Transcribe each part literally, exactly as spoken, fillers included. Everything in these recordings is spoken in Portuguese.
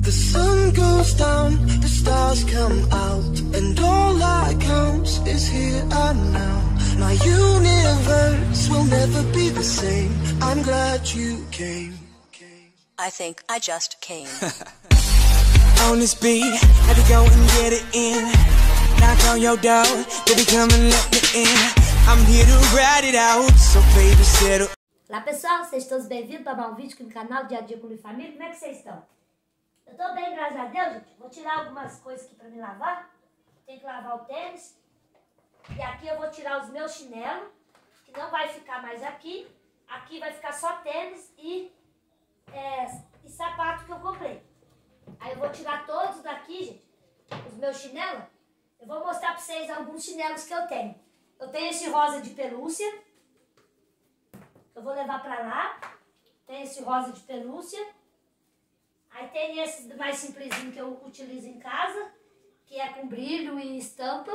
The sun goes down, the stars come out, and all that counts is here and now. My universe will never be the same. I'm glad you came. I think I just came. On this beat, had to go and get it in. Knock on your door, baby come and let me in. I'm here to ride it out, so baby settle. Olá pessoal, vocês todos bem-vindos para mais um vídeo aqui no canal Dia a Dia com Minha Família. Como é que vocês estão? Eu tô bem, graças a Deus, gente. Vou tirar algumas coisas aqui para me lavar. Tem que lavar o tênis. E aqui eu vou tirar os meus chinelos, que não vai ficar mais aqui. Aqui vai ficar só tênis e, é, e sapato que eu comprei. Aí eu vou tirar todos daqui, gente, os meus chinelos. Eu vou mostrar para vocês alguns chinelos que eu tenho. Eu tenho esse rosa de pelúcia. Eu vou levar pra lá. Tem esse rosa de pelúcia. Aí tem esse mais simplesinho que eu utilizo em casa, que é com brilho e estampa.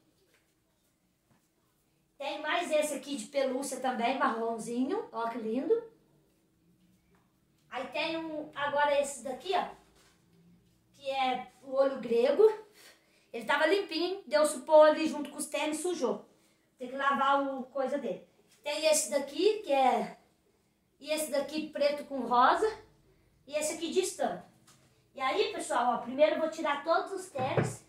Tem mais esse aqui de pelúcia também, marronzinho. Ó que lindo. Aí tem um, agora esse daqui, ó, que é o olho grego. Ele tava limpinho, deu supor ali junto com os tênis, sujou. Tem que lavar o coisa dele. Tem esse daqui, que é... E esse daqui preto com rosa. E esse aqui de estampa. E aí, pessoal, ó, primeiro eu vou tirar todos os tênis.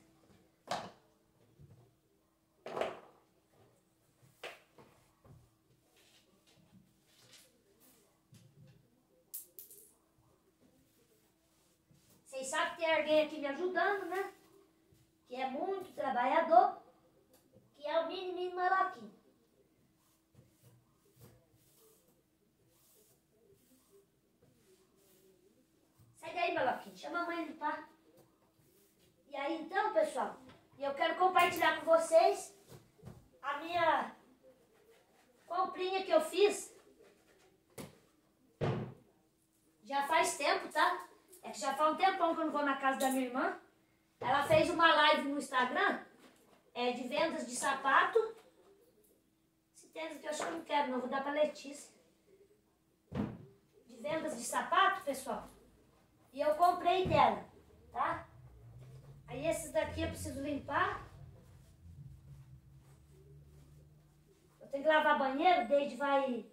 Vocês sabem que tem alguém aqui me ajudando, né? Que é muito trabalhador. Que é o menininho Malaquinho. Sai daí, Malaquinho. Chama a mãe de pá. E aí, então, pessoal, eu quero compartilhar com vocês a minha comprinha que eu fiz. Já faz tempo, tá? É que já faz um tempão que eu não vou na casa da minha irmã. Ela fez uma live no Instagram, é, de vendas de sapato. Esse tênis aqui eu acho que eu não quero, não. Vou dar pra Letícia. De vendas de sapato, pessoal. E eu comprei dela, tá? Aí esses daqui eu preciso limpar. Eu tenho que lavar banheiro, o Deide vai...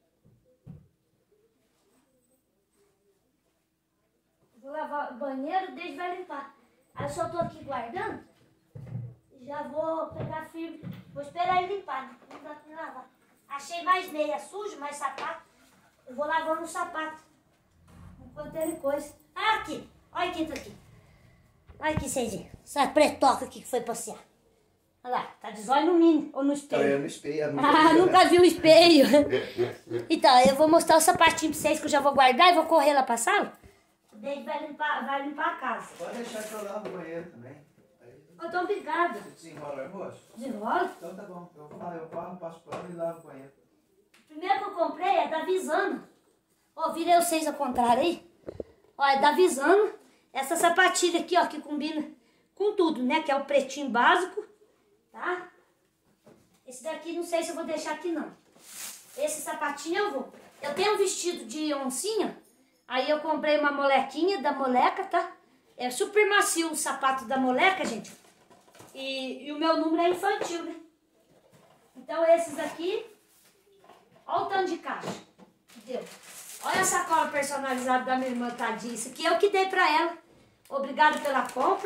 Vou lavar o banheiro, o Deide vai limpar. Aí eu só tô aqui guardando. E já vou pegar firme. Vou esperar ele limpar, né? Não dá pra lavar. Achei mais meia sujo, mais sapato. Eu vou lavando o sapato. Enquanto ele coisa. Ah, aqui. Olha quem tá aqui. Olha aqui, Cezinha. Essa pretoca aqui que foi passear. Olha lá, tá de zóio no mini ou no espelho? Tá olhando no espelho. Ah, nunca vi o espelho. Então, eu vou mostrar o sapatinho pra vocês que eu já vou guardar e vou correr lá pra sala. O Deide vai limpar, vai limpar a casa. Pode deixar que eu lavo o banheiro também. Aí... Eu tô obrigada. Você desenrola, moço? Desenrola? Então tá bom. Eu falo, eu falo, passo pano e lavo o banheiro. O primeiro que eu comprei é da Visano. Ó, virei vocês ao contrário aí. Ó, é da Visano. Essa sapatilha aqui, ó, que combina com tudo, né? Que é o pretinho básico, tá? Esse daqui não sei se eu vou deixar aqui, não. Esse sapatinho eu vou. Eu tenho um vestido de oncinha. Aí eu comprei uma molequinha da Moleca, tá? É super macio o sapato da Moleca, gente. E, e o meu número é infantil, né? Então esses aqui... Olha o tanto de caixa. Deu. Olha a sacola personalizada da minha irmã, tadinha. Isso aqui eu que dei pra ela. Obrigado pela compra.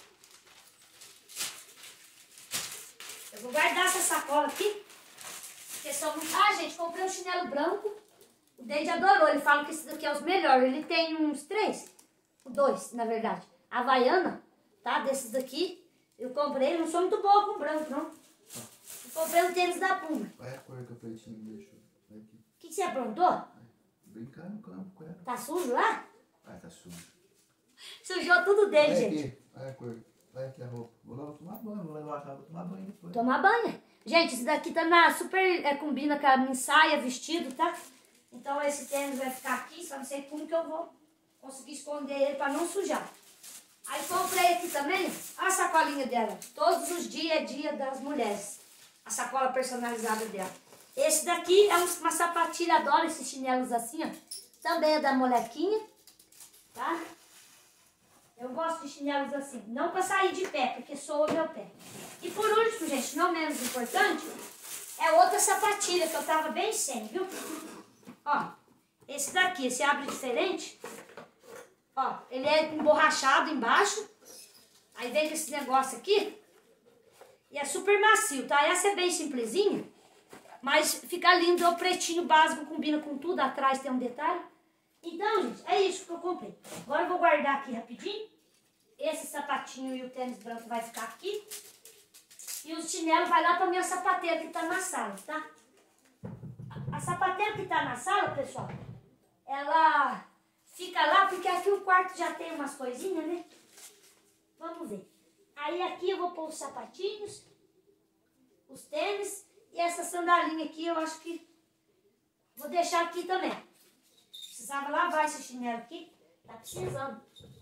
Eu vou guardar essa sacola aqui. Porque são... Ah, gente, comprei um chinelo branco. O Deide adorou. Ele fala que esse daqui é os melhores. Ele tem uns três. Dois, na verdade. A Havaiana, tá? Desses daqui. Eu comprei. Eu não sou muito boa com branco, não. Eu comprei um tênis da Puma. Qual é a cor que o pretinho me deixou? O que, que você aprontou? Brincando no campo com ela. Tá sujo lá? Ah, tá sujo. Sujou tudo dele, Olha gente. aqui, olha a cor. Olha aqui a roupa. Vou lá, vou tomar banho, vou levar a chave, vou tomar banho depois. Tomar banho. Gente, esse daqui tá na super... É, combina com a minha saia, vestido, tá? Então esse tênis vai ficar aqui, só não sei como que eu vou conseguir esconder ele pra não sujar. Aí comprei aqui também, a sacolinha dela. Todos os dias é dia das mulheres. A sacola personalizada dela. Esse daqui é uma sapatilha, adoro esses chinelos assim, ó. Também é da Molequinha, tá? gosto de chinelos assim. Não para sair de pé, porque soa meu pé. E por último, gente, não menos importante, é outra sapatilha que eu tava bem sem, viu? Ó, esse daqui, esse abre diferente. Ó, ele é emborrachado embaixo. Aí vem com esse negócio aqui. E é super macio, tá? Essa é bem simplesinha. Mas fica lindo, é o pretinho básico, combina com tudo. Atrás tem um detalhe. Então, gente, é isso que eu comprei. Agora eu vou guardar aqui rapidinho. Esse sapatinho e o tênis branco vai ficar aqui. E o chinelo vai lá pra minha sapateira que tá na sala, tá? A sapateira que tá na sala, pessoal, ela fica lá porque aqui o quarto já tem umas coisinhas, né? Vamos ver. Aí aqui eu vou pôr os sapatinhos, os tênis e essa sandalinha aqui eu acho que vou deixar aqui também. Precisava lavar esse chinelo aqui, tá precisando.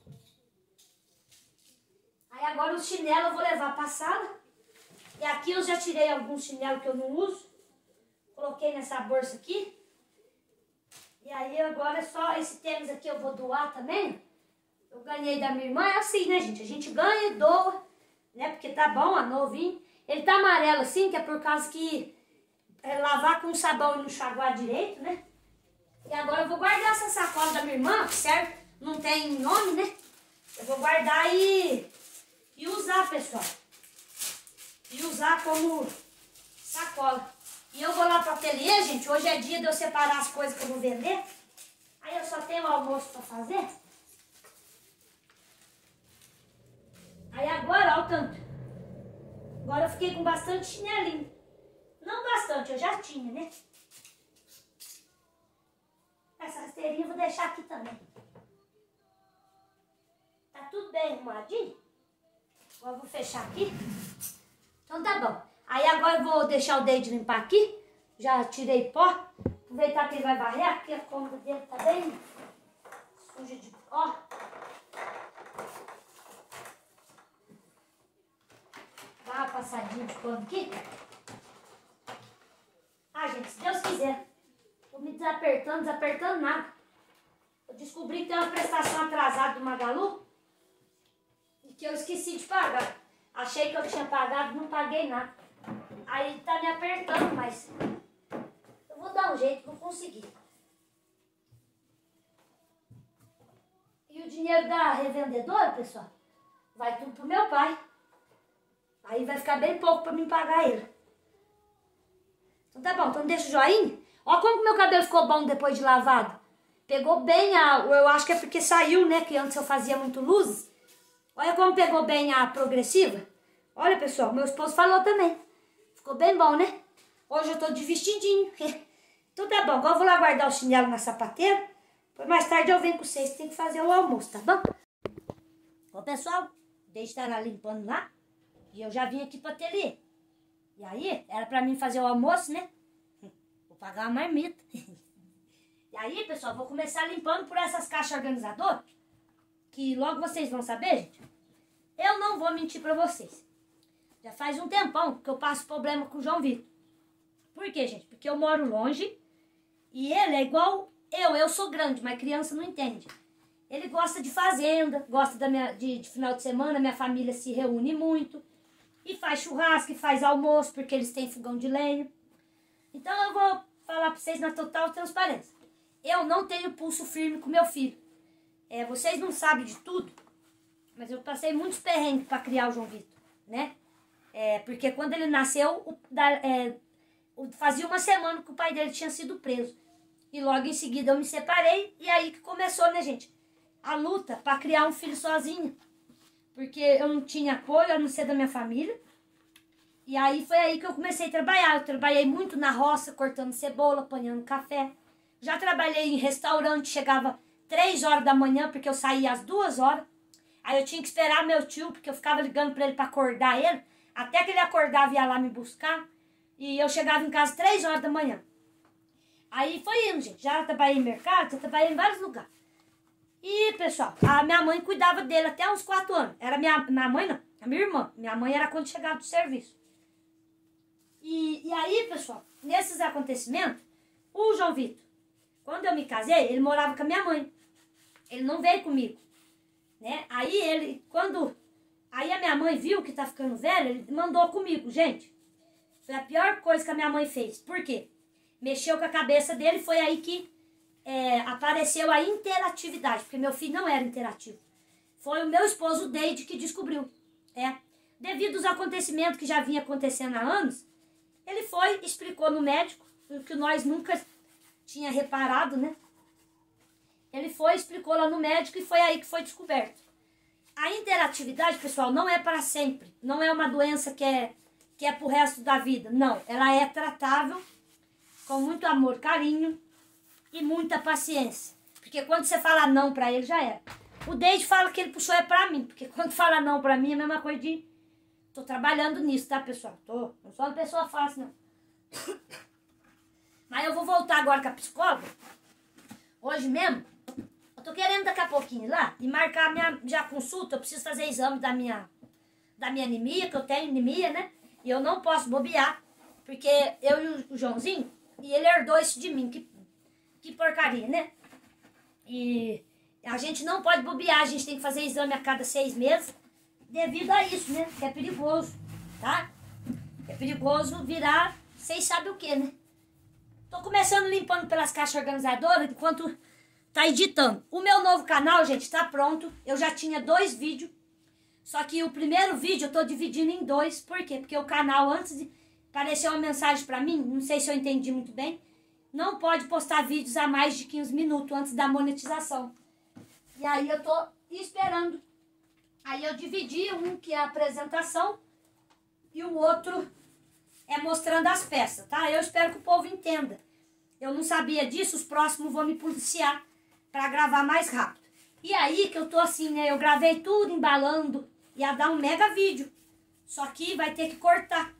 Aí agora o chinelo eu vou levar pra sala. E aqui eu já tirei alguns chinelos que eu não uso. Coloquei nessa bolsa aqui. E aí agora é só esse tênis aqui eu vou doar também. Eu ganhei da minha irmã. É assim, né, gente? A gente ganha e doa, né? Porque tá bom, ó, novinho. Ele tá amarelo assim, que é por causa que é lavar com sabão e não enxaguar direito, né? E agora eu vou guardar essa sacola da minha irmã, certo? Não tem nome, né? Eu vou guardar e, e usar, pessoal. E usar como sacola. E eu vou lá pro ateliê, gente. Hoje é dia de eu separar as coisas que eu vou vender. Aí eu só tenho o almoço pra fazer. Aí agora, ó o tanto. Agora eu fiquei com bastante chinelinho. Não bastante, eu já tinha, né? Essa rasteirinha eu vou deixar aqui também. Tá tudo bem arrumadinho? Agora eu vou fechar aqui. Então tá bom. Aí agora eu vou deixar o Deide limpar aqui. Já tirei pó. Aproveitar que ele vai varrer, porque a cômoda dele tá bem suja de pó. Dá uma passadinha de pano aqui. Ah, gente, se Deus quiser. Tô me desapertando, desapertando nada. Eu descobri que tem uma prestação atrasada do Magalu e que eu esqueci de pagar. Achei que eu tinha pagado, não paguei nada. Aí tá me apertando, mas eu vou dar um jeito, vou conseguir. E o dinheiro da revendedora, pessoal, vai tudo pro meu pai. Aí vai ficar bem pouco pra mim pagar ele. Então tá bom, então deixa o joinha. Ó como que meu cabelo ficou bom depois de lavado. Pegou bem a... Eu acho que é porque saiu, né? Que antes eu fazia muito luzes. Olha como pegou bem a progressiva. Olha, pessoal, meu esposo falou também. Ficou bem bom, né? Hoje eu tô de vestidinho. Então tá bom, agora eu vou lá guardar o chinelo na sapateira. Depois mais tarde eu venho com vocês, tem que fazer o almoço, tá bom? Ó, pessoal, deixa estar lá limpando lá. E eu já vim aqui pro ateliê. E aí, era pra mim fazer o almoço, né? Vou pagar uma marmita. E aí, pessoal, vou começar limpando por essas caixas organizadoras. Que logo vocês vão saber, gente. Eu não vou mentir pra vocês. Já faz um tempão que eu passo problema com o João Vitor. Por quê, gente? Porque eu moro longe. E ele é igual eu. Eu sou grande, mas criança não entende. Ele gosta de fazenda, gosta da minha, de, de final de semana. Minha família se reúne muito. E faz churrasco, e faz almoço, porque eles têm fogão de lenha. Então eu vou falar pra vocês na total transparência. Eu não tenho pulso firme com meu filho. É, vocês não sabem de tudo, mas eu passei muitos perrengues para criar o João Vitor, né? É, porque quando ele nasceu, o, da, é, o, fazia uma semana que o pai dele tinha sido preso. E logo em seguida eu me separei, e aí que começou, né, gente? A luta para criar um filho sozinha. Porque eu não tinha apoio, a não ser da minha família. E aí foi aí que eu comecei a trabalhar. Eu trabalhei muito na roça, cortando cebola, apanhando café. Já trabalhei em restaurante, chegava três horas da manhã, porque eu saía às duas horas. Aí eu tinha que esperar meu tio, porque eu ficava ligando pra ele pra acordar ele. Até que ele acordava e ia lá me buscar. E eu chegava em casa três horas da manhã. Aí foi indo, gente. Já trabalhei em mercado, já trabalhei em vários lugares. E, pessoal, a minha mãe cuidava dele até uns quatro anos. Era minha, minha mãe, não, a minha irmã. Minha mãe era quando chegava do serviço. E, e aí, pessoal, nesses acontecimentos, o João Vitor, quando eu me casei, ele morava com a minha mãe. Ele não veio comigo. né? Aí ele, quando... Aí a minha mãe viu que tá ficando velha, ele mandou comigo, gente. Foi a pior coisa que a minha mãe fez. Por quê? Mexeu com a cabeça dele, foi aí que é, apareceu a interatividade, porque meu filho não era interativo. Foi o meu esposo, o Deide, que descobriu. É, devido aos acontecimentos que já vinha acontecendo há anos, ele foi, explicou no médico, o que nós nunca tinha reparado, né? Ele foi, explicou lá no médico e foi aí que foi descoberto. A interatividade, pessoal, não é para sempre. Não é uma doença que é, que é pro resto da vida. Não, ela é tratável com muito amor, carinho e muita paciência. Porque quando você fala não pra ele, já é. O Deide fala que ele puxou é pra mim. Porque quando fala não pra mim, é a mesma coisa de... Tô trabalhando nisso, tá, pessoal? Tô. Não sou uma pessoa fácil, não. Mas eu vou voltar agora com a psicóloga. Hoje mesmo. Eu tô querendo daqui a pouquinho ir lá e marcar a minha já consulta. Eu preciso fazer exame da minha, da minha anemia, que eu tenho anemia, né? E eu não posso bobear, porque eu e o Joãozinho, e ele herdou isso de mim. Que, que porcaria, né? E a gente não pode bobear, a gente tem que fazer exame a cada seis meses, devido a isso, né? Que é perigoso, tá? É perigoso virar, vocês sabem o que, né? Tô começando limpando pelas caixas organizadoras, enquanto... Tá editando. O meu novo canal, gente, tá pronto. Eu já tinha dois vídeos. Só que o primeiro vídeo eu tô dividindo em dois. Por quê? Porque o canal, antes de aparecer uma mensagem pra mim, não sei se eu entendi muito bem, não pode postar vídeos a mais de quinze minutos antes da monetização. E aí eu tô esperando. Aí eu dividi um que é a apresentação e o outro é mostrando as peças, tá? Eu espero que o povo entenda. Eu não sabia disso, os próximos vão me policiar para gravar mais rápido. E aí que eu tô assim, né? Eu gravei tudo embalando, ia dar um mega vídeo. Só que vai ter que cortar.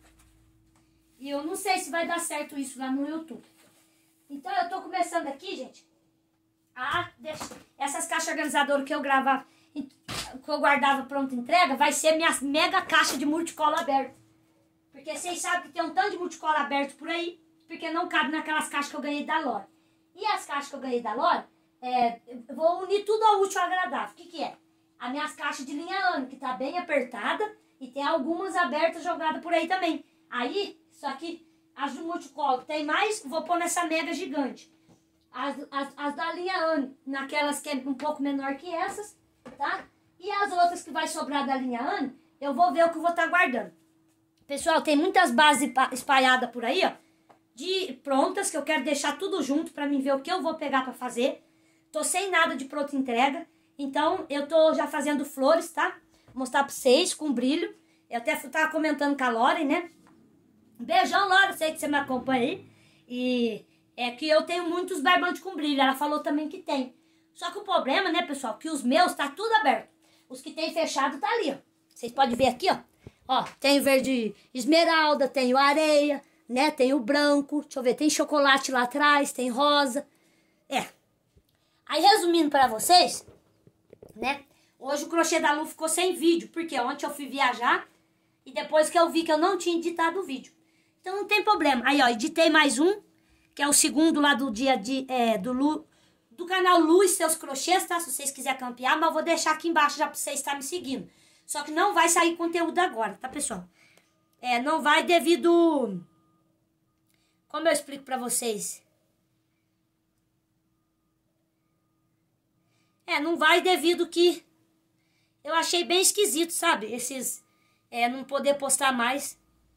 E eu não sei se vai dar certo isso lá no YouTube. Então eu tô começando aqui, gente. A deixa, essas caixas organizadoras que eu gravava, que eu guardava pronta entrega, vai ser minha mega caixa de multicola aberta. Porque vocês sabem que tem um tanto de multicola aberto por aí, porque não cabe naquelas caixas que eu ganhei da Lore. E as caixas que eu ganhei da Lore, é, eu vou unir tudo ao útil ao agradável. O que que é? As minhas caixas de linha ano, que tá bem apertada, e tem algumas abertas jogadas por aí também. Aí, isso aqui, as do multicolo, tem mais, vou pôr nessa mega gigante. As, as, as da linha ano, naquelas que é um pouco menor que essas, tá? E as outras que vai sobrar da linha ano, eu vou ver o que eu vou estar guardando. Pessoal, tem muitas bases espalhadas por aí, ó, de prontas, que eu quero deixar tudo junto pra mim ver o que eu vou pegar pra fazer. Tô sem nada de pronta entrega, então eu tô já fazendo flores, tá? Vou mostrar pra vocês com brilho. Eu até tava comentando com a Lore, né? Beijão, Lore, sei que você me acompanha aí. E é que eu tenho muitos barbantes com brilho, ela falou também que tem. Só que o problema, né, pessoal, que os meus tá tudo aberto. Os que tem fechado tá ali, ó. Vocês podem ver aqui, ó. Ó, tem o verde esmeralda, tem o areia, né? Tem o branco, deixa eu ver, tem chocolate lá atrás, tem rosa. É. Aí, resumindo pra vocês, né? Hoje o Crochê da Lu ficou sem vídeo, porque ontem eu fui viajar e depois que eu vi que eu não tinha editado o vídeo. Então não tem problema. Aí, ó, editei mais um, que é o segundo lá do dia de, é, do, Lu, do canal Lu e seus crochês, tá? Se vocês quiserem campear, mas eu vou deixar aqui embaixo já pra vocês estarem me seguindo. Só que não vai sair conteúdo agora, tá, pessoal? É, não vai devido... Como eu explico pra vocês? É, não vai devido que... Eu achei bem esquisito, sabe? Esses... É, não poder postar mais.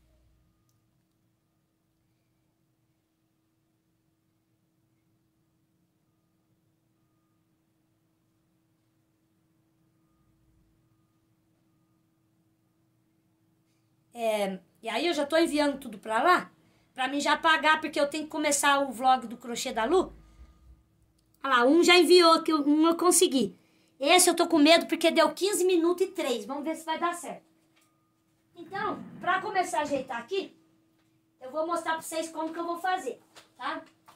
É, e aí eu já tô enviando tudo pra lá, pra mim já pagar, porque eu tenho que começar o vlog do Crochê da Lu. Olha lá, um já enviou, que um eu consegui. Esse eu tô com medo porque deu quinze minutos e três. Vamos ver se vai dar certo. Então, pra começar a ajeitar aqui, eu vou mostrar pra vocês como que eu vou fazer, tá?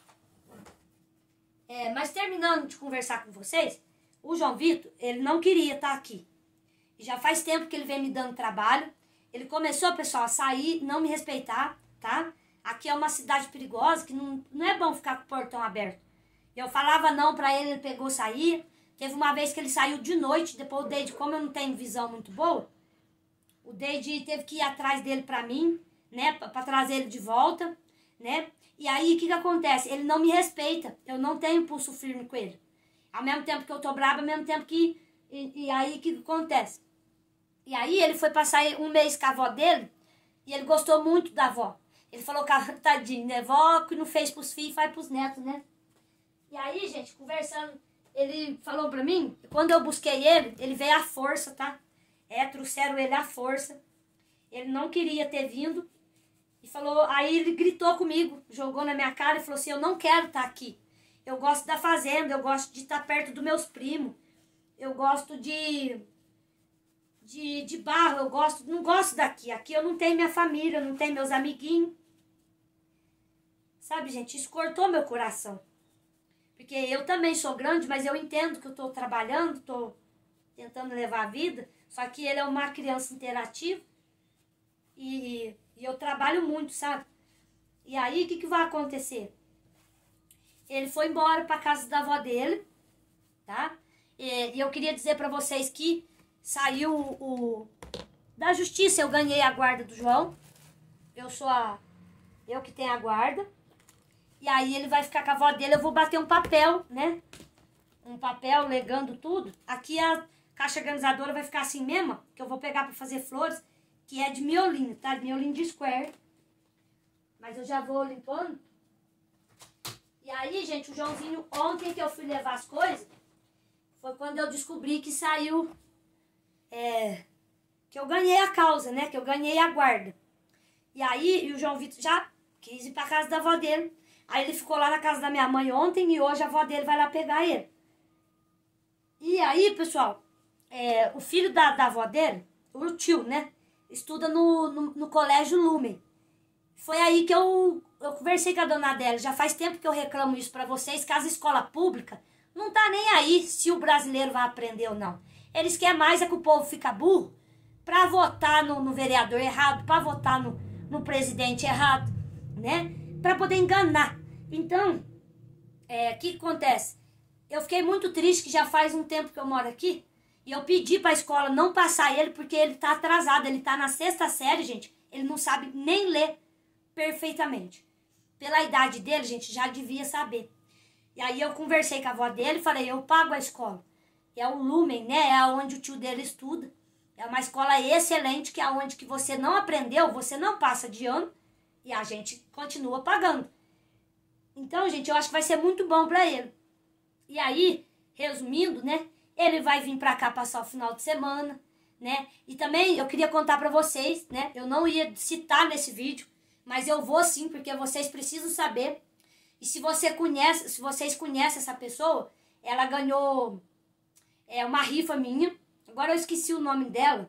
É, mas terminando de conversar com vocês, o João Vitor, ele não queria estar aqui. E já faz tempo que ele vem me dando trabalho. Ele começou, pessoal, a sair, não me respeitar, tá? Aqui é uma cidade perigosa, que não, não é bom ficar com o portão aberto. Eu falava não pra ele, ele pegou, saía. Teve uma vez que ele saiu de noite, depois o Deide, como eu não tenho visão muito boa, o Deide teve que ir atrás dele pra mim, né, pra, pra trazer ele de volta, né? E aí, o que que acontece? Ele não me respeita, eu não tenho pulso firme com ele. Ao mesmo tempo que eu tô brava, ao mesmo tempo que... E, e aí, o que que acontece? E aí, ele foi passar um mês com a avó dele, e ele gostou muito da avó. Ele falou, tadinho, né? Vó que não fez pros filhos, faz pros netos, né? E aí, gente, conversando, ele falou pra mim, quando eu busquei ele, ele veio à força, tá? É, trouxeram ele à força. Ele não queria ter vindo. E falou, aí ele gritou comigo, jogou na minha cara e falou assim, eu não quero estar aqui. Eu gosto da fazenda, eu gosto de estar perto dos meus primos. Eu gosto de... De, de barro, eu gosto, não gosto daqui. Aqui eu não tenho minha família, eu não tenho meus amiguinhos. Sabe, gente, isso cortou meu coração. Porque eu também sou grande, mas eu entendo que eu estou trabalhando, estou tentando levar a vida. Só que ele é uma criança interativa. E, e eu trabalho muito, sabe? E aí, o que, que vai acontecer? Ele foi embora para casa da avó dele, tá? E, e eu queria dizer para vocês que saiu o... Da justiça, eu ganhei a guarda do João. Eu sou a... Eu que tenho a guarda. E aí ele vai ficar com a avó dele. Eu vou bater um papel, né? Um papel legando tudo. Aqui a caixa organizadora vai ficar assim mesmo, que eu vou pegar pra fazer flores, que é de miolinho, tá? Miolinho de square. Mas eu já vou limpando. E aí, gente, o Joãozinho, ontem que eu fui levar as coisas, foi quando eu descobri que saiu... É, que eu ganhei a causa, né? Que eu ganhei a guarda. E aí, e o João Vitor já quis ir pra casa da avó dele. Aí ele ficou lá na casa da minha mãe ontem e hoje a avó dele vai lá pegar ele. E aí, pessoal, é, o filho da, da avó dele, o tio, né? Estuda no, no, no colégio Lumen. Foi aí que eu, eu conversei com a dona Adélia. Já faz tempo que eu reclamo isso pra vocês, que as escolas públicas não tá nem aí se o brasileiro vai aprender ou não. Eles querem mais é que o povo fica burro pra votar no, no vereador errado, pra votar no, no presidente errado, né? Pra poder enganar. Então, é, o que acontece? Eu fiquei muito triste que já faz um tempo que eu moro aqui e eu pedi pra escola não passar ele porque ele tá atrasado. Ele tá na sexta série, gente. Ele não sabe nem ler perfeitamente. Pela idade dele, gente, já devia saber. E aí eu conversei com a avó dele e falei, eu pago a escola. É o Lumen, né? É onde o tio dele estuda. É uma escola excelente, que é onde que você não aprendeu, você não passa de ano e a gente continua pagando. Então, gente, eu acho que vai ser muito bom pra ele. E aí, resumindo, né? Ele vai vir pra cá passar o final de semana, né? E também eu queria contar pra vocês, né? Eu não ia citar nesse vídeo, mas eu vou sim, porque vocês precisam saber. E se você conhece, se vocês conhecem essa pessoa, ela ganhou é, uma rifa minha. Agora eu esqueci o nome dela.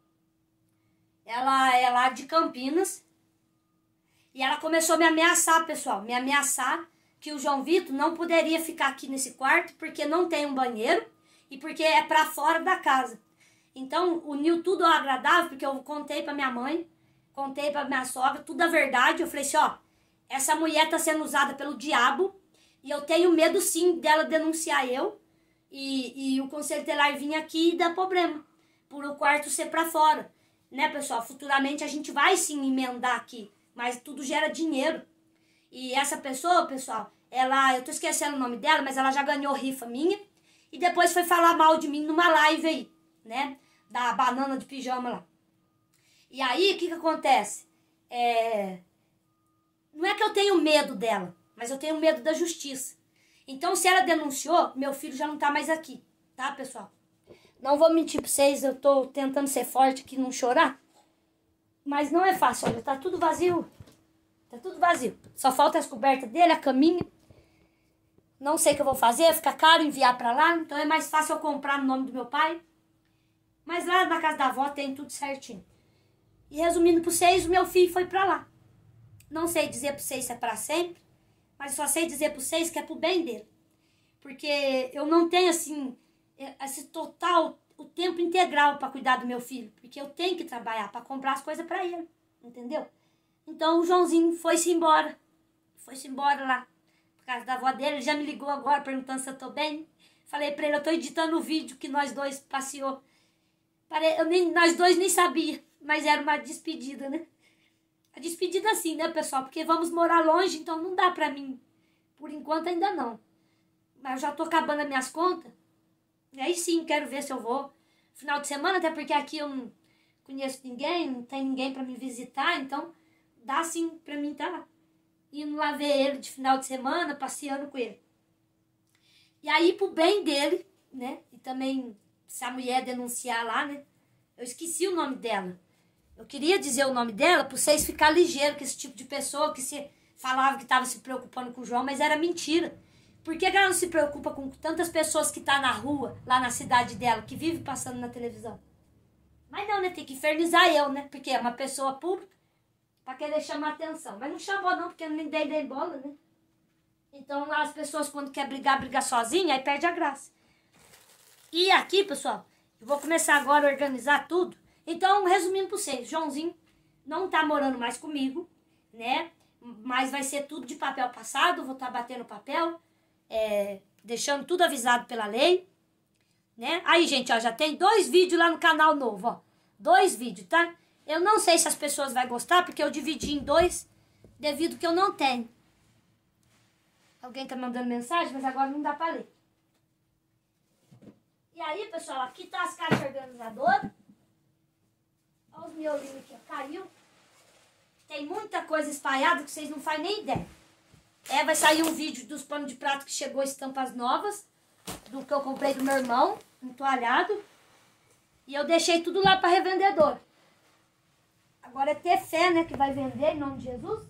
Ela é lá de Campinas. E ela começou a me ameaçar, pessoal. Me ameaçar que o João Vitor não poderia ficar aqui nesse quarto porque não tem um banheiro e porque é pra fora da casa. Então, uniu tudo ao agradável, porque eu contei pra minha mãe, contei pra minha sogra, tudo a verdade. Eu falei assim, ó, essa mulher tá sendo usada pelo diabo e eu tenho medo sim dela denunciar eu e, e o conselho telar vir aqui e dar problema, por o quarto ser pra fora. Né, pessoal? Futuramente a gente vai sim emendar aqui, mas tudo gera dinheiro. E essa pessoa, pessoal, ela, eu tô esquecendo o nome dela, mas ela já ganhou rifa minha e depois foi falar mal de mim numa live aí, né, da banana de pijama lá. E aí, o que que acontece? É... Não é que eu tenho medo dela, mas eu tenho medo da justiça. Então, se ela denunciou, meu filho já não tá mais aqui, tá, pessoal? Não vou mentir pra vocês, eu tô tentando ser forte aqui e não chorar. Mas não é fácil, olha, tá tudo vazio. Tá tudo vazio. Só falta as cobertas dele, a caminha. Não sei o que eu vou fazer, fica caro enviar pra lá. Então é mais fácil eu comprar no nome do meu pai. Mas lá na casa da avó tem tudo certinho. E resumindo pra vocês, o meu filho foi pra lá. Não sei dizer pra vocês se é pra sempre, mas só sei dizer pra vocês que é pro bem dele. Porque eu não tenho, assim, esse total, o tempo integral pra cuidar do meu filho. Porque eu tenho que trabalhar pra comprar as coisas pra ele, entendeu? Então o Joãozinho foi-se embora. Foi-se embora lá, por causa da avó dele. Ele já me ligou agora perguntando se eu tô bem. Falei pra ele, eu tô editando o vídeo que nós dois passeou. Eu nem, nós dois nem sabia, mas era uma despedida, né? A despedida assim, né, pessoal? Porque vamos morar longe, então não dá pra mim. Por enquanto ainda não. Mas eu já tô acabando as minhas contas. E aí sim, quero ver se eu vou. Final de semana, até porque aqui eu não conheço ninguém, não tem ninguém pra me visitar, então dá sim pra mim tá indo lá ver ele de final de semana, passeando com ele. E aí, pro bem dele, né? E também, se a mulher denunciar lá, né? Eu esqueci o nome dela. Eu queria dizer o nome dela pra vocês ficarem ligeiros com esse tipo de pessoa que se falava que estava se preocupando com o João, mas era mentira. Por que ela não se preocupa com tantas pessoas que tá na rua, lá na cidade dela, que vive passando na televisão? Mas não, né? Tem que infernizar eu, né? Porque é uma pessoa pública pra querer chamar atenção. Mas não chamou não, porque eu nem dei, dei bola, né? Então as pessoas quando quer brigar, briga sozinha, aí perde a graça. E aqui, pessoal, eu vou começar agora a organizar tudo. Então, resumindo pra vocês, Joãozinho não tá morando mais comigo, né? Mas vai ser tudo de papel passado, vou estar tá batendo papel, é, deixando tudo avisado pela lei, né? Aí, gente, ó, já tem dois vídeos lá no canal novo, ó. Dois vídeos, tá? Eu não sei se as pessoas vão gostar, porque eu dividi em dois, devido que eu não tenho. Alguém tá mandando mensagem, mas agora não dá pra ler. E aí, pessoal, aqui tá as caixas organizadoras. Olha os miolinhos aqui, ó, caiu. Tem muita coisa espalhada que vocês não fazem nem ideia. É, vai sair um vídeo dos panos de prato que chegou estampas novas. Do que eu comprei do meu irmão, entoalhado. E eu deixei tudo lá para revendedor. Agora é ter fé, né, que vai vender em nome de Jesus.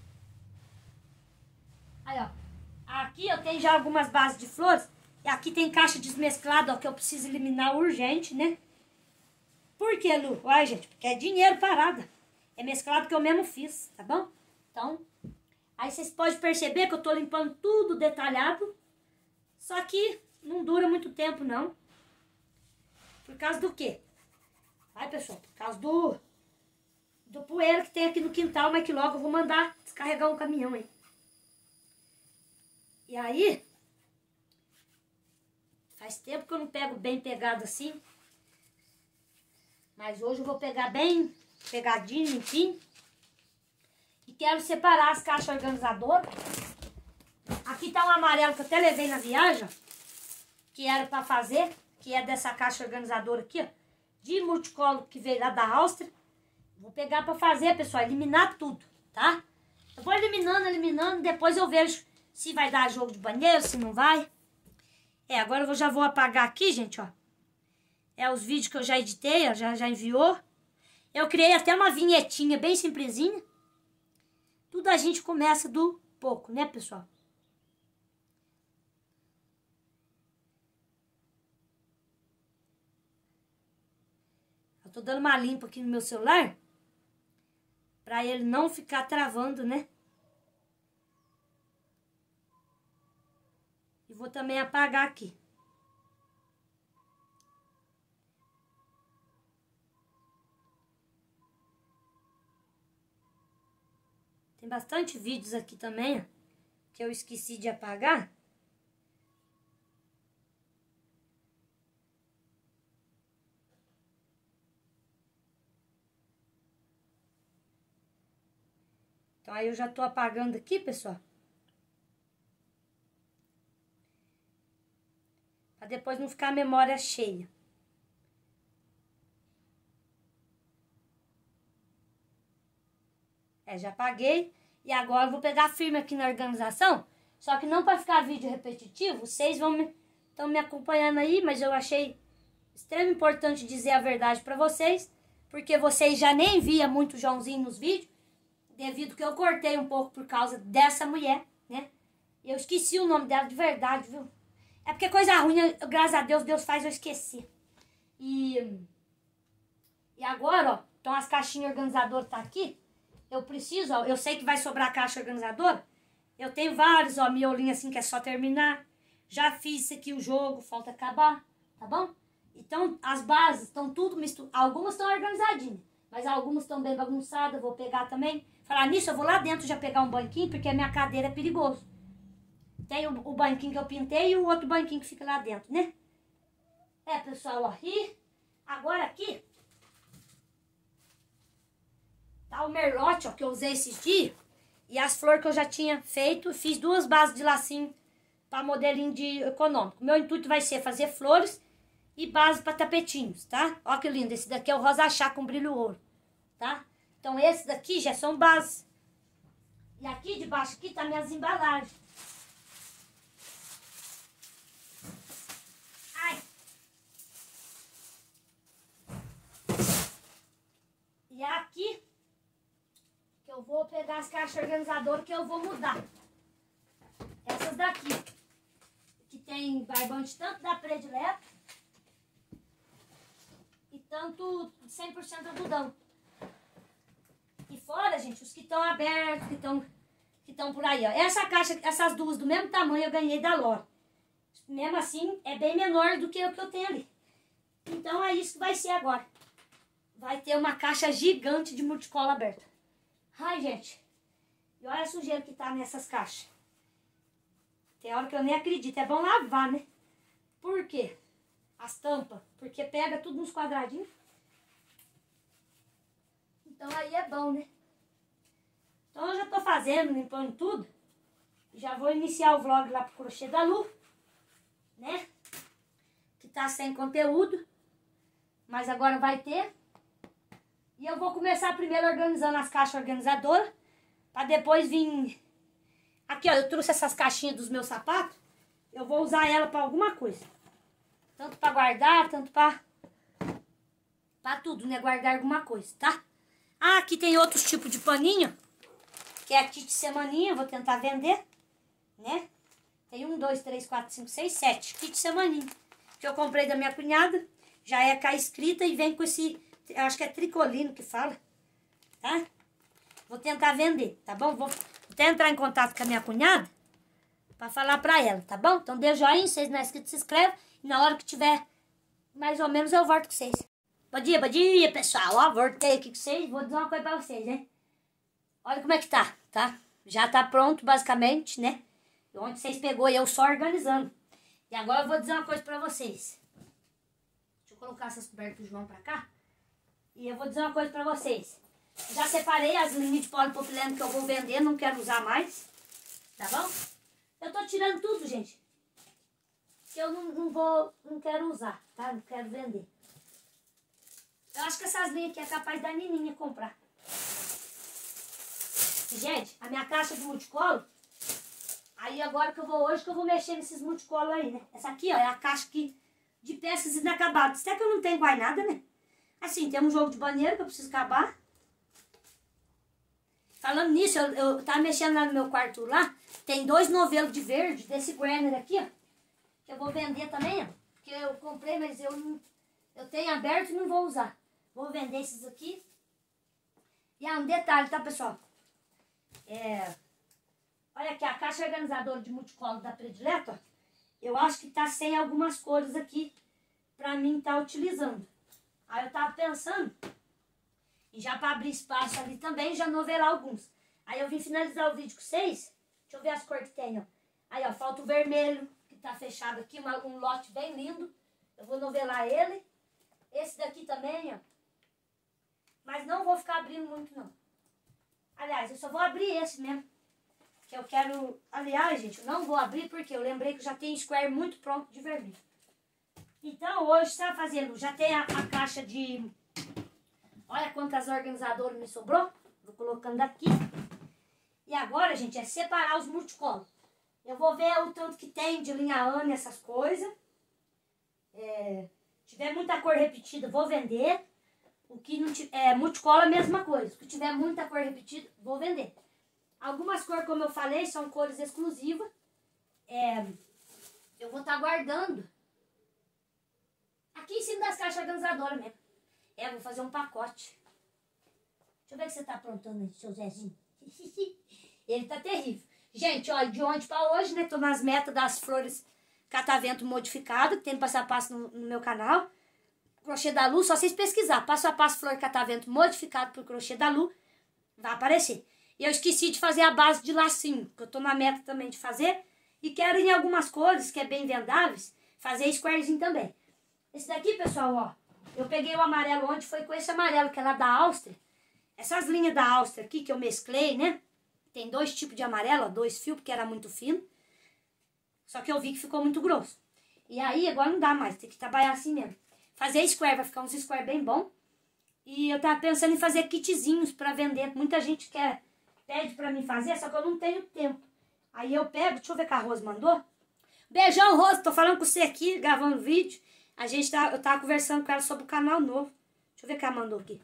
Aí, ó. Aqui eu tenho já algumas bases de flores. E aqui tem caixa desmesclada, ó, que eu preciso eliminar urgente, né? Por que, Lu? Uai, gente, porque é dinheiro parado. É mesclado que eu mesmo fiz, tá bom? Então, aí vocês podem perceber que eu tô limpando tudo detalhado. Só que não dura muito tempo, não. Por causa do quê? Vai, pessoal, por causa do, do poeira que tem aqui no quintal, mas que logo eu vou mandar descarregar um caminhão aí. E aí, faz tempo que eu não pego bem pegado assim. Mas hoje eu vou pegar bem pegadinho, limpinho. E quero separar as caixas organizadoras. Aqui tá um amarelo que eu até levei na viagem, que era pra fazer, que é dessa caixa organizadora aqui, ó, de multicolo que veio lá da Áustria. Vou pegar pra fazer, pessoal, eliminar tudo, tá? Eu vou eliminando, eliminando, depois eu vejo se vai dar jogo de banheiro, se não vai. É, agora eu já vou apagar aqui, gente, ó. É os vídeos que eu já editei, ó, já, já enviou. Eu criei até uma vinhetinha bem simplesinha. Tudo a gente começa do pouco, né, pessoal? Eu tô dando uma limpa aqui no meu celular, pra ele não ficar travando, né? E vou também apagar aqui. Tem bastante vídeos aqui também, ó, que eu esqueci de apagar. Então aí eu já tô apagando aqui, pessoal. Pra depois não ficar a memória cheia. É, já apaguei. E agora eu vou pegar firme aqui na organização. Só que não para ficar vídeo repetitivo. Vocês vão me, estão me acompanhando aí, mas eu achei extremamente importante dizer a verdade para vocês. Porque vocês já nem via muito Joãozinho nos vídeos. Devido que eu cortei um pouco por causa dessa mulher, né? Eu esqueci o nome dela de verdade, viu? É porque coisa ruim, eu, graças a Deus, Deus faz eu esquecer. E, e agora, ó, então as caixinhas organizadoras tá aqui. Eu preciso, ó, eu sei que vai sobrar a caixa organizadora. Eu tenho vários, ó, miolinhos assim que é só terminar. Já fiz isso aqui o jogo, falta acabar, tá bom? Então, as bases estão tudo misturadas. Algumas estão organizadinhas, mas algumas estão bem bagunçadas. Vou pegar também. Falar nisso, eu vou lá dentro já pegar um banquinho, porque a minha cadeira é perigoso. tem o, o banquinho que eu pintei e o outro banquinho que fica lá dentro, né? É, pessoal, ó. E agora aqui tá o merlote, ó, que eu usei esses dias. E as flores que eu já tinha feito. Fiz duas bases de lacinho para modelinho de econômico. Meu intuito vai ser fazer flores e base para tapetinhos, tá? Ó que lindo. Esse daqui é o rosa chá com brilho ouro, tá? Então esse daqui já são bases. E aqui debaixo aqui tá minhas embalagens. Ai. E aqui que eu vou pegar as caixas organizadoras que eu vou mudar. Essas daqui. Que tem barbante tanto da Predileto e tanto cem por cento algodão. E fora, gente, os que estão abertos, que estão que estão por aí, ó. Essa caixa, essas duas do mesmo tamanho eu ganhei da Lora. Mesmo assim, é bem menor do que o que eu tenho ali. Então é isso que vai ser agora. Vai ter uma caixa gigante de multicola aberta. Ai, gente. E olha a sujeira que tá nessas caixas. Tem hora que eu nem acredito. É bom lavar, né? Por quê? As tampas. Porque pega tudo nos quadradinhos. Então aí é bom, né? Então eu já tô fazendo, limpando tudo. Já vou iniciar o vlog lá pro Crochê da Lu. Né? Que tá sem conteúdo. Mas agora vai ter. E eu vou começar primeiro organizando as caixas organizadoras. Pra depois vir... Aqui, ó, eu trouxe essas caixinhas dos meus sapatos. Eu vou usar ela pra alguma coisa. Tanto pra guardar, tanto pra... Pra tudo, né? Guardar alguma coisa, tá? Ah, aqui tem outros tipos de paninho. Que é kit semaninha, vou tentar vender. Né? Tem um, dois, três, quatro, cinco, seis, sete. Kit semaninha. Que eu comprei da minha cunhada. Já é cá escrita e vem com esse... Eu acho que é tricolino que fala. Tá? Vou tentar vender, tá bom? Vou até entrar em contato com a minha cunhada pra falar pra ela, tá bom? Então dê joinha, vocês não é inscrito, se inscreve. E na hora que tiver mais ou menos eu volto com vocês. Bom dia, bom dia, pessoal. Ó, voltei aqui com vocês. Vou dizer uma coisa pra vocês, né? Olha como é que tá, tá? Já tá pronto, basicamente, né? E onde vocês pegou eu só organizando. E agora eu vou dizer uma coisa pra vocês. Deixa eu colocar essas cobertas do João pra cá. E eu vou dizer uma coisa pra vocês. Já separei as linhas de polipropileno que eu vou vender, não quero usar mais. Tá bom? Eu tô tirando tudo, gente. Que eu não, não vou, não quero usar, tá? Não quero vender. Eu acho que essas linhas aqui é capaz da Nininha comprar. E, gente, a minha caixa de multicolo. Aí agora que eu vou hoje, que eu vou mexer nesses multicolos aí, né? Essa aqui, ó, é a caixa aqui de peças inacabadas. Até que eu não tenho mais nada, né? Assim, tem um jogo de banheiro que eu preciso acabar. Falando nisso, eu, eu tava mexendo lá no meu quarto lá. Tem dois novelos de verde desse Granner aqui, ó. Que eu vou vender também, ó. Porque eu comprei, mas eu não... Eu tenho aberto e não vou usar. Vou vender esses aqui. E há um detalhe, tá, pessoal? É... Olha aqui, a caixa organizadora de multicolo da Predileto, ó. Eu acho que tá sem algumas cores aqui pra mim tá utilizando. Aí eu tava pensando, e já para abrir espaço ali também, já novelar alguns. Aí eu vim finalizar o vídeo com vocês. Deixa eu ver as cores que tem, ó. Aí, ó, falta o vermelho, que tá fechado aqui, uma, um lote bem lindo. Eu vou novelar ele. Esse daqui também, ó. Mas não vou ficar abrindo muito, não. Aliás, eu só vou abrir esse mesmo. Que eu quero... Aliás, gente, eu não vou abrir porque eu lembrei que eu já tenho square muito pronto de vermelho. Então, hoje, está fazendo... Já tem a, a caixa de... Olha quantas organizadoras me sobrou. Vou colocando aqui. E agora, gente, é separar os multicolos. Eu vou ver o tanto que tem de linha Ana, essas coisas. É, tiver muita cor repetida, vou vender. O que não tiver... É, multicolo é a mesma coisa. O que tiver muita cor repetida, vou vender. Algumas cores, como eu falei, são cores exclusivas. É, eu vou estar guardando aqui em cima das caixas organizadoras mesmo. É, vou fazer um pacote. Deixa eu ver o que você tá aprontando aí, seu Zezinho. Ele tá terrível. Gente, ó, de ontem pra hoje, né? Tô nas metas das flores catavento modificado, que tem passo a passo no, no meu canal. Crochê da Lu, só vocês pesquisar. Passo a passo flor catavento modificado por Crochê da Lu, vai aparecer. E eu esqueci de fazer a base de lacinho, que eu tô na meta também de fazer. E quero em algumas cores, que é bem vendáveis, fazer squarezinho também. Esse daqui, pessoal, ó, eu peguei o amarelo ontem, foi com esse amarelo, que é lá da Áustria. Essas linhas da Áustria aqui, que eu mesclei, né? Tem dois tipos de amarelo, ó, dois fios, porque era muito fino. Só que eu vi que ficou muito grosso. E aí, agora não dá mais, tem que trabalhar assim mesmo. Fazer square, vai ficar uns square bem bom. E eu tava pensando em fazer kitzinhos pra vender. Muita gente quer, pede pra mim fazer, só que eu não tenho tempo. Aí eu pego, deixa eu ver que a Rose mandou. Beijão, Rose, tô falando com você aqui, gravando vídeo. A gente tá, eu tava conversando com ela sobre o canal novo. Deixa eu ver o que ela mandou aqui.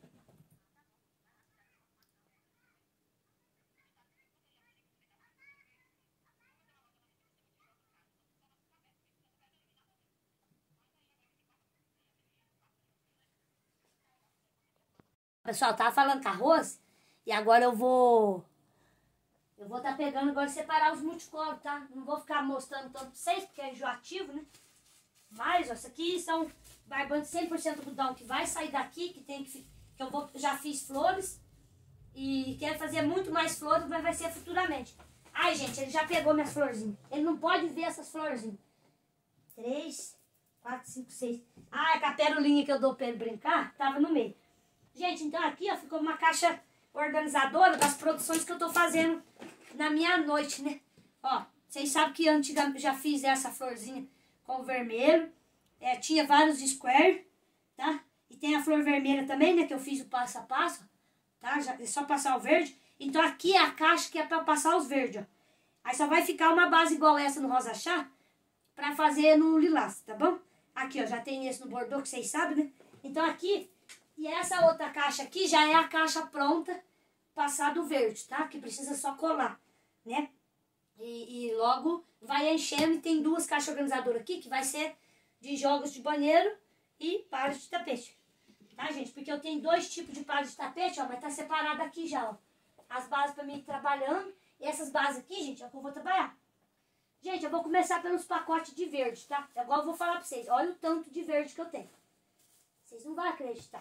Pessoal, eu tava falando com a Rose e agora eu vou... Eu vou estar tá pegando agora separar os multicolor, tá? Não vou ficar mostrando tanto pra vocês, porque é enjoativo, né? Mas, ó, isso aqui são barbantes cem por cento algodão que vai sair daqui, que tem que... que eu vou, já fiz flores e quero fazer muito mais flores, mas vai ser futuramente. Ai, gente, ele já pegou minhas florzinhas. Ele não pode ver essas florzinhas. Três, quatro, cinco, seis. Ah, a caperulinha que eu dou pra ele brincar tava no meio. Gente, então aqui, ó, ficou uma caixa organizadora das produções que eu tô fazendo na minha noite, né? Ó, vocês sabem que antigamente já fiz essa florzinha com vermelho. É, tinha vários square, tá? E tem a flor vermelha também, né? Que eu fiz o passo a passo, tá? Já, é só passar o verde. Então aqui é a caixa que é pra passar os verdes, ó. Aí só vai ficar uma base igual essa no rosa chá pra fazer no lilás, tá bom? Aqui, ó, já tem esse no bordô que vocês sabem, né? Então aqui... E essa outra caixa aqui já é a caixa pronta, passado verde, tá? Que precisa só colar, né? E, e logo vai enchendo e tem duas caixas organizadoras aqui, que vai ser de jogos de banheiro e pares de tapete. Tá, gente? Porque eu tenho dois tipos de pares de tapete, ó, mas tá separado aqui já, ó. As bases pra mim ir trabalhando. E essas bases aqui, gente, é o que eu vou trabalhar. Gente, eu vou começar pelos pacotes de verde, tá? Agora eu vou falar pra vocês. Olha o tanto de verde que eu tenho. Vocês não vão acreditar.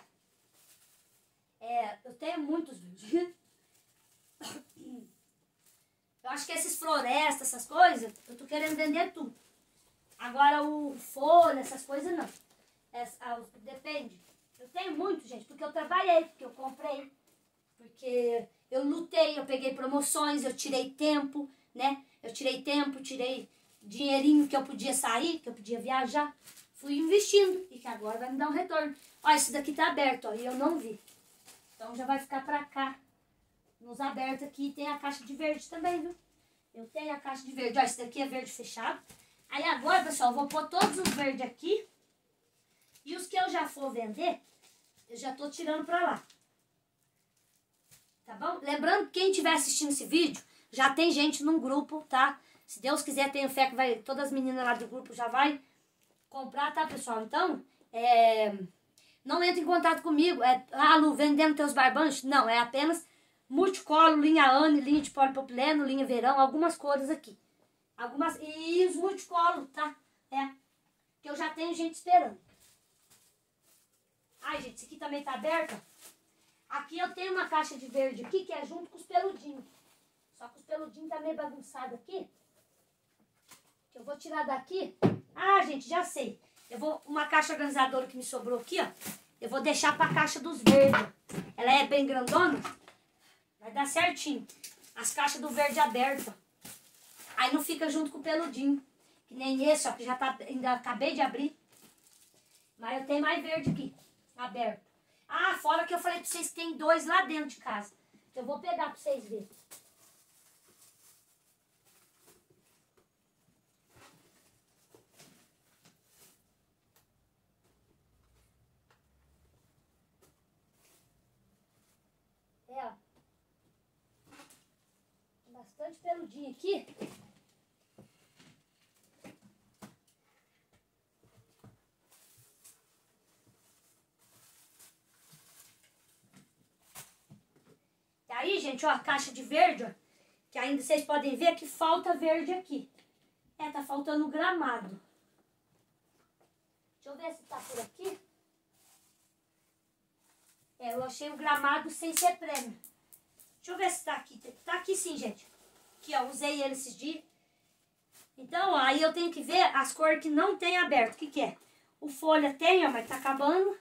É, eu tenho muitos verdes. Eu acho que esses florestas, essas coisas, eu tô querendo vender tudo. Agora o folha, essas coisas não. Essa, depende. Eu tenho muito, gente, porque eu trabalhei, porque eu comprei. Porque eu lutei, eu peguei promoções, eu tirei tempo, né? Eu tirei tempo, tirei dinheirinho que eu podia sair, que eu podia viajar. Fui investindo e que agora vai me dar um retorno. Ó, esse daqui tá aberto, ó, e eu não vi. Então já vai ficar pra cá. Nos abertos aqui tem a caixa de verde também, viu? Eu tenho a caixa de verde. Ó, esse daqui é verde fechado. Aí agora, pessoal, eu vou pôr todos os verdes aqui. E os que eu já for vender, eu já tô tirando pra lá. Tá bom? Lembrando que quem estiver assistindo esse vídeo, já tem gente num grupo, tá? Se Deus quiser, tenho fé que vai, todas as meninas lá do grupo já vai comprar, tá, pessoal? Então, é... não entre em contato comigo. É, ah, Lu, vendendo teus barbantes? Não, é apenas multicolo, linha Anne, linha de polipropileno, linha verão, algumas cores aqui. Algumas, e os multicolo, tá? É, que eu já tenho gente esperando. Ai, gente, esse aqui também tá aberto. Aqui eu tenho uma caixa de verde aqui, que é junto com os peludinhos. Só que os peludinhos tá meio bagunçado aqui. Que eu vou tirar daqui. Ah, gente, já sei. Eu vou, uma caixa organizadora que me sobrou aqui, ó. Eu vou deixar pra caixa dos verdes. Ela é bem grandona. Vai dar certinho. As caixas do verde aberto, ó. Aí não fica junto com o peludinho. Que nem esse, ó, que já tá, ainda acabei de abrir. Mas eu tenho mais verde aqui, aberto. Ah, fora que eu falei pra vocês que tem dois lá dentro de casa. Eu vou pegar pra vocês verem. É, ó. Bastante peludinho aqui. Aí, gente, ó, a caixa de verde, ó, que ainda vocês podem ver que falta verde aqui. É, tá faltando gramado. Deixa eu ver se tá por aqui. É, eu achei o gramado sem ser prêmio. Deixa eu ver se tá aqui. Tá aqui sim, gente. Aqui, ó, usei ele esses dias. Então, ó, aí eu tenho que ver as cores que não tem aberto. O que que é? O folha tem, ó, mas tá acabando.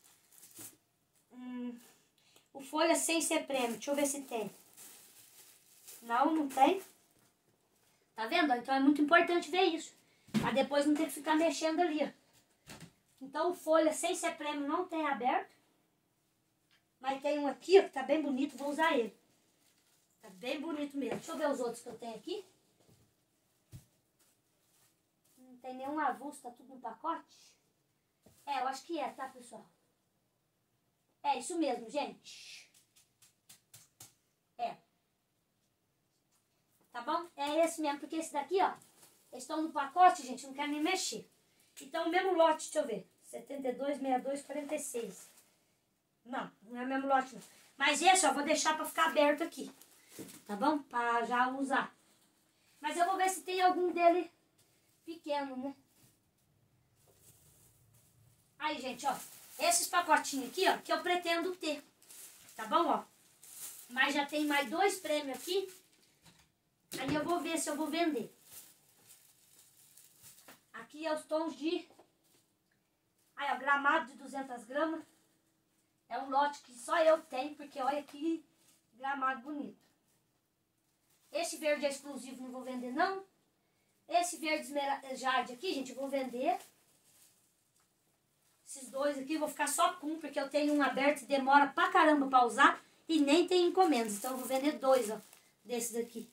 Hum, o folha sem ser prêmio. Deixa eu ver se tem. Não, não tem. Tá vendo? Então é muito importante ver isso. Pra depois não ter que ficar mexendo ali, ó. Então o folha sem ser prêmio não tem aberto. Mas tem um aqui, ó, que tá bem bonito. Vou usar ele. Tá bem bonito mesmo. Deixa eu ver os outros que eu tenho aqui. Não tem nenhum avulso, tá tudo no pacote. É, eu acho que é, tá, pessoal? É isso mesmo, gente. É. Tá bom? É esse mesmo, porque esse daqui, ó, eles estão no pacote, gente, não quero nem mexer. Então, o mesmo lote, deixa eu ver. setenta e dois, sessenta e dois, quarenta e seis. Não, não é o mesmo lote, não. Mas esse, ó, vou deixar pra ficar aberto aqui. Tá bom? Pra já usar. Mas eu vou ver se tem algum dele pequeno, né? Aí, gente, ó. Esses pacotinhos aqui, ó, que eu pretendo ter. Tá bom, ó? Mas já tem mais dois prêmios aqui. Aí eu vou ver se eu vou vender. Aqui é os tons de... Aí, ó, gramado de duzentas gramas. É um lote que só eu tenho, porque olha que gramado bonito. Esse verde é exclusivo, não vou vender, não. Esse verde esmeralda aqui, gente, eu vou vender. Esses dois aqui eu vou ficar só com um, porque eu tenho um aberto e demora pra caramba pra usar. E nem tem encomendas, então eu vou vender dois, ó, desses aqui.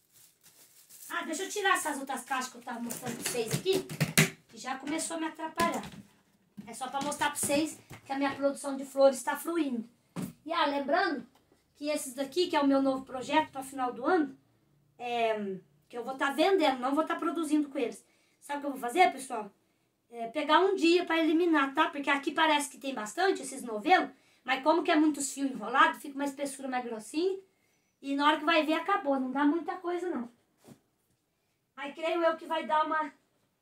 Ah, deixa eu tirar essas outras caixas que eu tava mostrando pra vocês aqui, que já começou a me atrapalhar. É só pra mostrar pra vocês que a minha produção de flores está fluindo. E ah, lembrando que esses daqui, que é o meu novo projeto para final do ano, é, que eu vou estar tá vendendo, não vou estar tá produzindo com eles. Sabe o que eu vou fazer, pessoal? É, pegar um dia para eliminar, tá? Porque aqui parece que tem bastante esses novelos, mas como que é muitos fios enrolados, fica uma espessura mais grossinha. E na hora que vai ver, acabou. Não dá muita coisa, não. Mas creio eu que vai dar uma,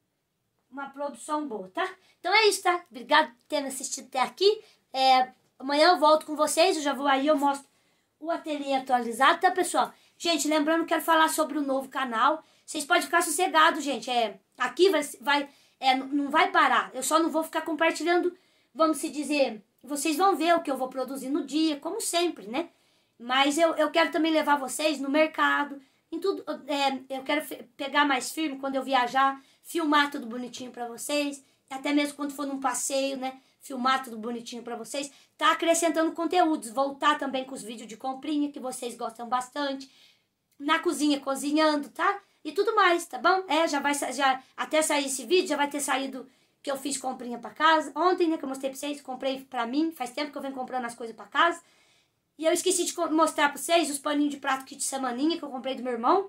uma produção boa, tá? Então é isso, tá? Obrigado por terem assistido até aqui. É, amanhã eu volto com vocês. Eu já vou aí, eu mostro o ateliê atualizado, tá, pessoal? Gente, lembrando, quero falar sobre o novo canal. Vocês podem ficar sossegados, gente. É, aqui vai, vai, é, não vai parar. Eu só não vou ficar compartilhando, vamos se dizer... Vocês vão ver o que eu vou produzir no dia, como sempre, né? Mas eu, eu quero também levar vocês no mercado, em tudo. É, eu quero pegar mais firme quando eu viajar, filmar tudo bonitinho pra vocês. Até mesmo quando for num passeio, né? Filmar tudo bonitinho pra vocês. Tá acrescentando conteúdos. Voltar também com os vídeos de comprinha, que vocês gostam bastante. Na cozinha, cozinhando, tá? E tudo mais, tá bom? É, já vai... Já, até sair esse vídeo, já vai ter saído... que eu fiz comprinha pra casa. Ontem, né, que eu mostrei pra vocês, comprei pra mim. Faz tempo que eu venho comprando as coisas pra casa. E eu esqueci de mostrar pra vocês os paninhos de prato kit semaninha que eu comprei do meu irmão.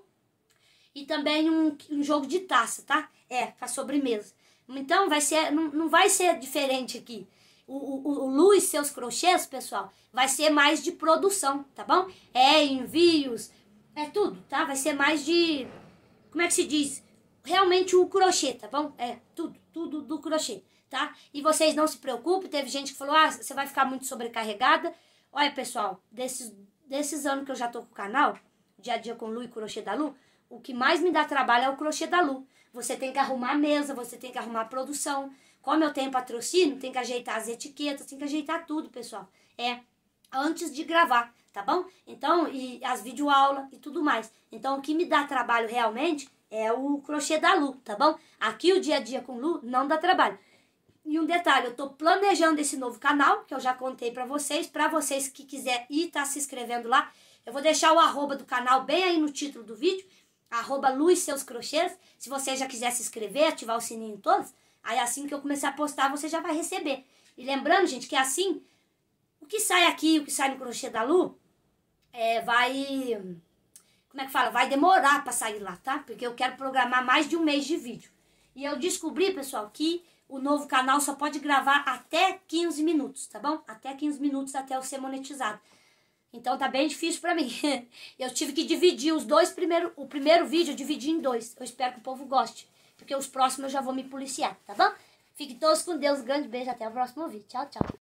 E também um, um jogo de taça, tá? É, pra sobremesa. Então, vai ser, não, não vai ser diferente aqui. O, o, o Lu e seus crochês, pessoal, vai ser mais de produção, tá bom? É, envios, é tudo, tá? Vai ser mais de... Como é que se diz? Realmente o crochê, tá bom? É, tudo, tudo do crochê, tá? E vocês não se preocupem, teve gente que falou, ah, você vai ficar muito sobrecarregada. Olha, pessoal, desses, desses anos que eu já tô com o canal, Dia a Dia com Lu e Crochê da Lu, o que mais me dá trabalho é o crochê da Lu. Você tem que arrumar a mesa, você tem que arrumar a produção. Como eu tenho patrocínio, tem que ajeitar as etiquetas, tem que ajeitar tudo, pessoal. É, antes de gravar, tá bom? Então, e as videoaulas e tudo mais. Então, o que me dá trabalho realmente... é o crochê da Lu, tá bom? Aqui o Dia a Dia com Lu não dá trabalho. E um detalhe, eu tô planejando esse novo canal, que eu já contei pra vocês. Pra vocês que quiser ir tá se inscrevendo lá, eu vou deixar o arroba do canal bem aí no título do vídeo. Arroba Lu e seus crochês. Se você já quiser se inscrever, ativar o sininho todos, aí assim que eu começar a postar, você já vai receber. E lembrando, gente, que assim, o que sai aqui, o que sai no crochê da Lu, é, vai... Como é que fala? Vai demorar pra sair lá, tá? Porque eu quero programar mais de um mês de vídeo. E eu descobri, pessoal, que o novo canal só pode gravar até quinze minutos, tá bom? Até quinze minutos até eu ser monetizado. Então tá bem difícil pra mim. Eu tive que dividir os dois primeiros... O primeiro vídeo eu dividi em dois. Eu espero que o povo goste. Porque os próximos eu já vou me policiar, tá bom? Fiquem todos com Deus. Grande beijo. Até o próximo vídeo. Tchau, tchau.